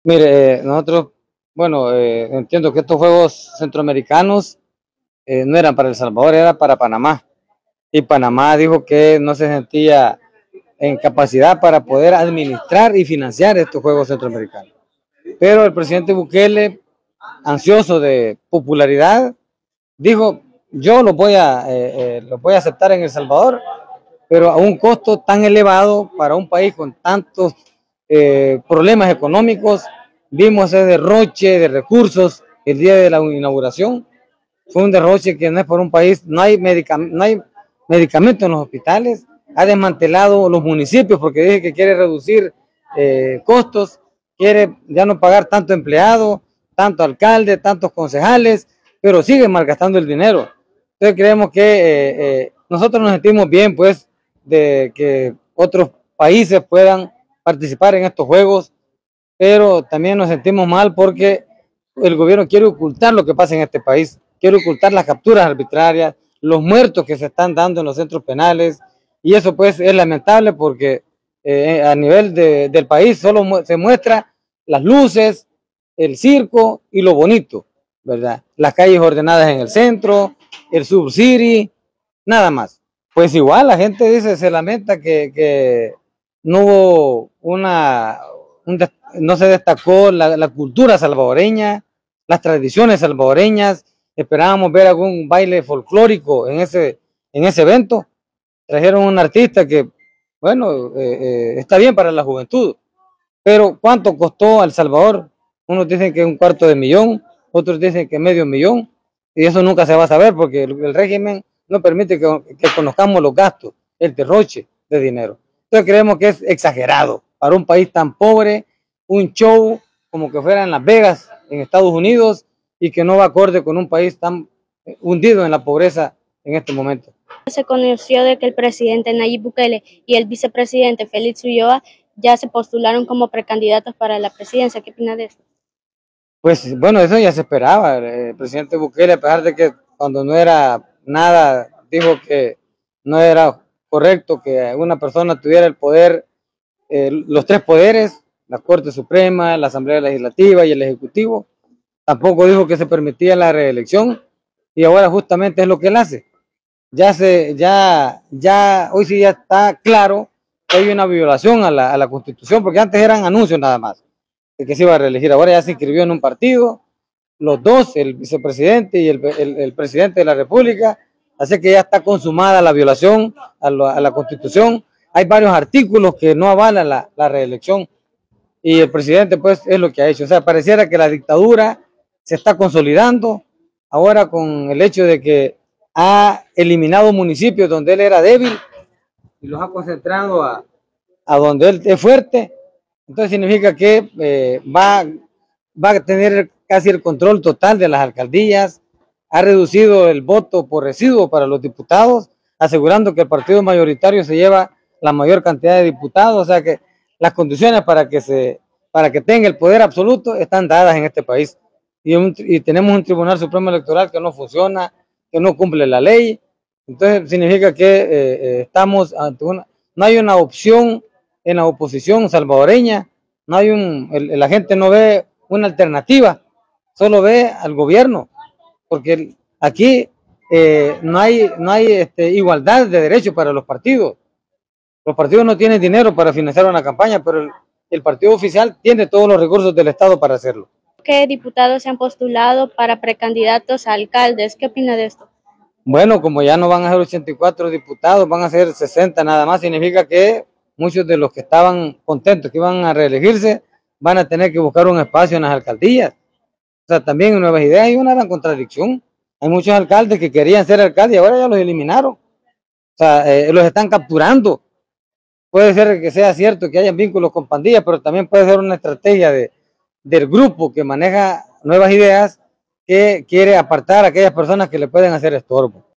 Mire, nosotros, bueno, entiendo que estos Juegos Centroamericanos no eran para El Salvador, era para Panamá. Y Panamá dijo que no se sentía en capacidad para poder administrar y financiar estos Juegos Centroamericanos. Pero el presidente Bukele, ansioso de popularidad, dijo, yo los voy a aceptar en El Salvador, pero a un costo tan elevado para un país con tantos problemas económicos. Vimos ese derroche de recursos el día de la inauguración. Fue un derroche que no es por un país, no hay medicamentos en los hospitales, ha desmantelado los municipios porque dice que quiere reducir costos, quiere ya no pagar tanto empleado, tanto alcalde, tantos concejales, pero sigue malgastando el dinero. Entonces creemos que nosotros nos sentimos bien, pues, de que otros países puedan participar en estos juegos, pero también nos sentimos mal porque el gobierno quiere ocultar lo que pasa en este país, quiere ocultar las capturas arbitrarias, los muertos que se están dando en los centros penales, y eso pues es lamentable porque a nivel del país solo se muestra las luces, el circo y lo bonito, ¿verdad? Las calles ordenadas en el centro, el subcity, nada más. Pues igual la gente dice, se lamenta que no hubo no se destacó la cultura salvadoreña, las tradiciones salvadoreñas. Esperábamos ver algún baile folclórico en ese evento. Trajeron un artista que, bueno, está bien para la juventud, pero ¿cuánto costó a El Salvador? Unos dicen que $250,000, otros dicen que $500,000, y eso nunca se va a saber porque el régimen no permite que conozcamos los gastos, el derroche de dinero. Entonces creemos que es exagerado para un país tan pobre, un show como que fuera en Las Vegas, en Estados Unidos, y que no va acorde con un país tan hundido en la pobreza en este momento. Se conoció de que el presidente Nayib Bukele y el vicepresidente Félix Ulloa ya se postularon como precandidatos para la presidencia. ¿Qué opina de esto? Pues bueno, eso ya se esperaba. El presidente Bukele, a pesar de que cuando no era nada, dijo que no era correcto que una persona tuviera el poder, los tres poderes, la Corte Suprema, la Asamblea Legislativa y el Ejecutivo. Tampoco dijo que se permitía la reelección, y ahora justamente es lo que él hace. Hoy sí ya está claro que hay una violación a la Constitución, porque antes eran anuncios nada más de que se iba a reelegir. Ahora ya se inscribió en un partido, los dos, el vicepresidente y el presidente de la República, así que ya está consumada la violación a la Constitución. Hay varios artículos que no avalan la reelección, y el presidente pues es lo que ha hecho. O sea, pareciera que la dictadura se está consolidando ahora con el hecho de que ha eliminado municipios donde él era débil y los ha concentrado a donde él es fuerte. Entonces significa que va a tener casi el control total de las alcaldías, ha reducido el voto por residuo para los diputados, asegurando que el partido mayoritario se lleva la mayor cantidad de diputados. O sea que las condiciones para que tenga el poder absoluto están dadas en este país. Y tenemos un Tribunal Supremo Electoral que no funciona, que no cumple la ley. Entonces significa que estamos ante no hay una opción en la oposición salvadoreña, no hay la gente no ve una alternativa, solo ve al gobierno, porque aquí no hay igualdad de derechos para los partidos. Los partidos no tienen dinero para financiar una campaña, pero el partido oficial tiene todos los recursos del Estado para hacerlo. ¿Qué diputados se han postulado para precandidatos a alcaldes? ¿Qué opina de esto? Bueno, como ya no van a ser 84 diputados, van a ser 60 nada más, significa que muchos de los que estaban contentos que iban a reelegirse van a tener que buscar un espacio en las alcaldías. O sea, también en Nuevas Ideas hay una gran contradicción. Hay muchos alcaldes que querían ser alcaldes y ahora ya los eliminaron. O sea, los están capturando. Puede ser que sea cierto que hayan vínculos con pandillas, pero también puede ser una estrategia del grupo que maneja Nuevas Ideas, que quiere apartar a aquellas personas que le pueden hacer estorbo.